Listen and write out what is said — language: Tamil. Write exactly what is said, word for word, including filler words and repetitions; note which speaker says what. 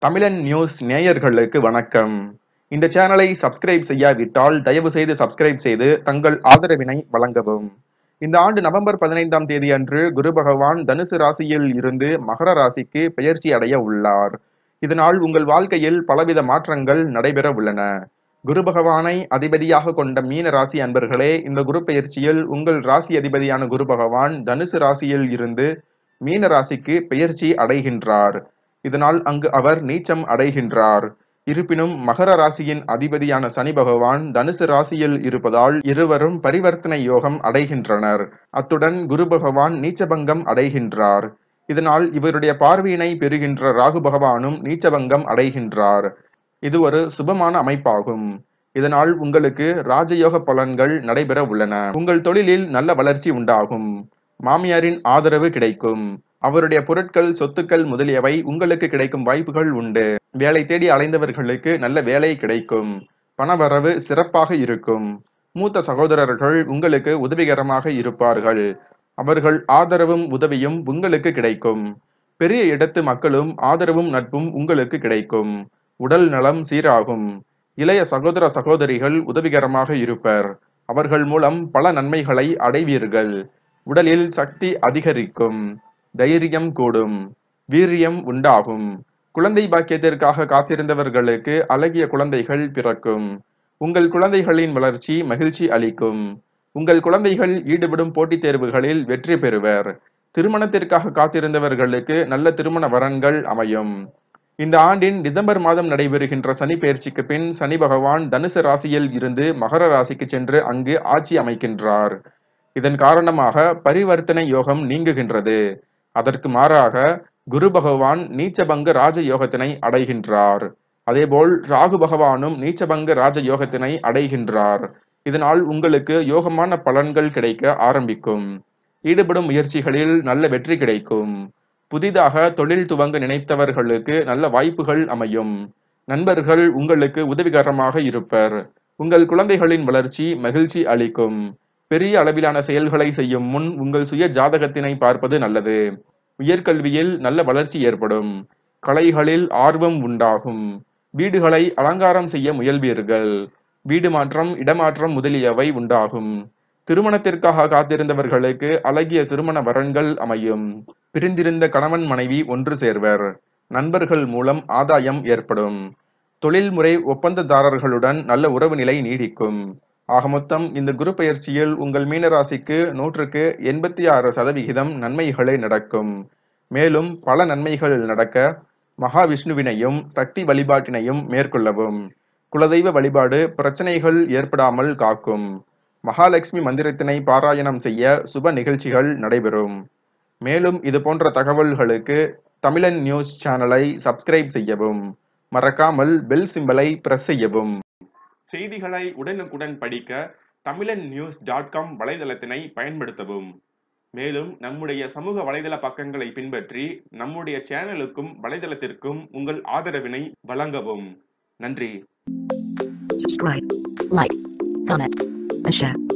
Speaker 1: தமிழன் நியூஸ் நேயர்களுக்கு வணக்கம். இந்த சேனலை சப்ஸ்கிரைப் செய்யாவிட்டால் தயவு செய்து சப்ஸ்கிரைப் செய்து தங்கள் ஆதரவினை வழங்கவும். இந்த ஆண்டு நவம்பர் பதினைந்தாம் தேதி அன்று குரு பகவான் தனுசு ராசியில் இருந்து மகர ராசிக்கு பெயர்ச்சி அடைய உள்ளார். இதனால் உங்கள் வாழ்க்கையில் பலவித மாற்றங்கள் நடைபெற உள்ளன. குரு பகவானை அதிபதியாக கொண்ட மீன ராசி அன்பர்களே, இந்த குரு பெயர்ச்சியில் உங்கள் ராசி அதிபதியான குரு பகவான் தனுசு ராசியில் இருந்து மீன ராசிக்கு பெயர்ச்சி அடைகின்றார். இதனால் அங்கு அவர் நீச்சம் அடைகின்றார். இருப்பினும் மகர ராசியின் அதிபதியான சனி பகவான் தனுசு ராசியில் இருப்பதால் இருவரும் பரிவர்த்தனை யோகம் அடைகின்றனர். அத்துடன் குரு பகவான் நீச்சபங்கம் அடைகின்றார். இதனால் இவருடைய பார்வையினை பெறுகின்ற ராகு பகவானும் நீச்சபங்கம் அடைகின்றார். இது ஒரு சுபமான அமைப்பாகும். இதனால் உங்களுக்கு ராஜயோக பலன்கள் நடைபெற உள்ளன. உங்கள் தொழிலில் நல்ல வளர்ச்சி உண்டாகும். மாமியாரின் ஆதரவு கிடைக்கும். அவருடைய பொருட்கள், சொத்துக்கள் முதலியவை உங்களுக்கு கிடைக்கும் வாய்ப்புகள் உண்டு. வேலை தேடி அலைந்தவர்களுக்கு நல்ல வேலை கிடைக்கும். பணவரவு சிறப்பாக இருக்கும். மூத்த சகோதரர்கள் உங்களுக்கு உதவிகரமாக இருப்பார்கள். அவர்கள் ஆதரவும் உதவியும் உங்களுக்கு கிடைக்கும். பெரிய இடத்து மக்களும் ஆதரவும் நட்பும் உங்களுக்கு கிடைக்கும். உடல் நலம் சீராகும். இளைய சகோதர சகோதரிகள் உதவிகரமாக இருப்பர். அவர்கள் மூலம் பல நன்மைகளை அடைவீர்கள். உடலில் சக்தி அதிகரிக்கும். தைரியம் கூடும். வீரியம் உண்டாகும். குழந்தை பாக்கியத்திற்காக காத்திருந்தவர்களுக்கு அழகிய குழந்தைகள் பிறக்கும். உங்கள் குழந்தைகளின் வளர்ச்சி மகிழ்ச்சி அளிக்கும். உங்கள் குழந்தைகள் ஈடுபடும் போட்டித் தேர்வுகளில் வெற்றி பெறுவர். திருமணத்திற்காக காத்திருந்தவர்களுக்கு நல்ல திருமண வரன்கள் அமையும். இந்த ஆண்டின் டிசம்பர் மாதம் நடைபெறுகின்ற சனி பெயர்ச்சிக்கு பின் சனி பகவான் தனுசு ராசியில் இருந்து மகர ராசிக்கு சென்று அங்கு ஆட்சி அமைக்கின்றார். இதன் காரணமாக பரிவர்த்தனை யோகம் நீங்குகின்றது. அதற்கு மாறாக குரு பகவான் நீச்சபங்க ராஜ யோகத்தினை அடைகின்றார். அதேபோல் ராகு பகவானும் நீச்சபங்க ராஜ யோகத்தினை அடைகின்றார். இதனால் உங்களுக்கு யோகமான பலன்கள் கிடைக்க ஆரம்பிக்கும். ஈடுபடும் முயற்சிகளில் நல்ல வெற்றி கிடைக்கும். புதிதாக தொழில் துவங்க நினைத்தவர்களுக்கு நல்ல வாய்ப்புகள் அமையும். நண்பர்கள் உங்களுக்கு உதவிகரமாக இருப்பர். உங்கள் குழந்தைகளின் வளர்ச்சி மகிழ்ச்சி அளிக்கும். பெரிய அளவிலான செயல்களை செய்யும் முன் உங்கள் சுய ஜாதகத்தினை பார்ப்பது நல்லது. உயர்கல்வியில் நல்ல வளர்ச்சி ஏற்படும். கலைகளில் ஆர்வம் உண்டாகும். வீடுகளை அலங்காரம் செய்ய முயல்வீர்கள். வீடு மாற்றம், இடமாற்றம் முதலியவை உண்டாகும். திருமணத்திற்காக காத்திருந்தவர்களுக்கு அழகிய திருமண வரன்கள் அமையும். பிரிந்திருந்த கணவன் மனைவி ஒன்று சேர்வர். நண்பர்கள் மூலம் ஆதாயம் ஏற்படும். தொழில்முறை ஒப்பந்ததாரர்களுடன் நல்ல உறவு நிலை நீடிக்கும். ஆக மொத்தம் இந்த குரு பெயர்ச்சியில் உங்கள் மீனராசிக்கு நூற்றுக்கு எண்பத்தி ஆறு சதவிகிதம் நன்மைகளே நடக்கும். மேலும் பல நன்மைகள் நடக்க மகாவிஷ்ணுவினையும் சக்தி வழிபாட்டினையும் மேற்கொள்ளவும். குலதெய்வ வழிபாடு பிரச்சனைகள் ஏற்படாமல் காக்கும். மகாலட்சுமி மந்திரத்தினை பாராயணம் செய்ய சுப நிகழ்ச்சிகள் நடைபெறும். மேலும் இது போன்ற தகவல்களுக்கு தமிழன் நியூஸ் சேனலை சப்ஸ்கிரைப் செய்யவும். மறக்காமல் பெல் சிம்பலை பிரஸ் செய்யவும். செய்திகளை உடனுக்குடன் படிக்க தமிழன் நியூஸ் டாட் காம் வலைதளத்தினை பயன்படுத்தவும். மேலும் நம்முடைய சமூக வலைதள பக்கங்களை பின்பற்றி நம்முடைய சேனலுக்கும் வலைதளத்திற்கும் உங்கள் ஆதரவினை வழங்கவும். நன்றி.
Speaker 2: Subscribe, like, comment, and share.